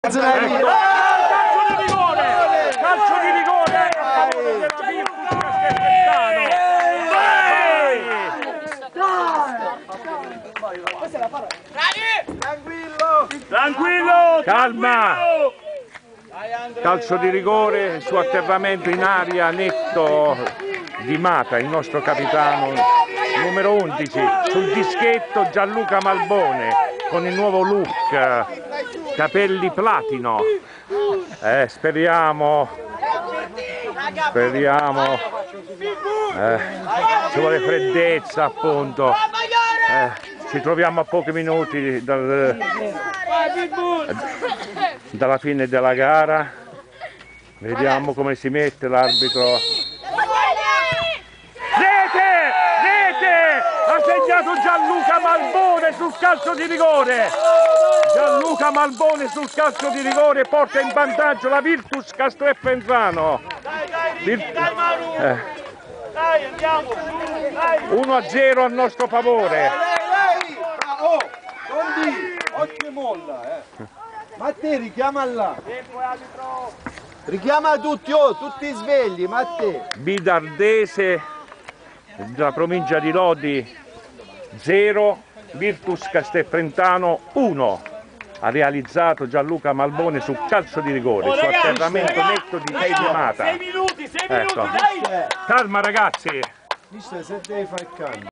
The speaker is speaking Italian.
Calcio di rigore! Calcio di rigore a favore della Virtus Castelfrettano! Tranquillo! Calma! Calcio di rigore su atterramento in aria netto di Mata, il nostro capitano numero 11, sul dischetto Gianluca Malbone con il nuovo look, capelli platino. Speriamo, ci vuole freddezza appunto. Ci troviamo a pochi minuti dalla fine della gara, vediamo come si mette l'arbitro. Rete! Ha segnato Gianluca Malbone sul calcio di rigore. Gianluca Malbone sul calcio di rigore porta in vantaggio la Virtus Castelfrettano. 1-0 a nostro favore. Occhio molla, Matteo, richiama là. Richiama tutti, tutti svegli, Matteo. Bidardese della provincia di Lodi 0, Virtus Castelfrettano 1. Ha realizzato Gianluca Malbone sul calcio di rigore, su atterramento netto di Heidi Mata. 6 minuti, dai! Calma ragazzi! Mister, se devi fare calma.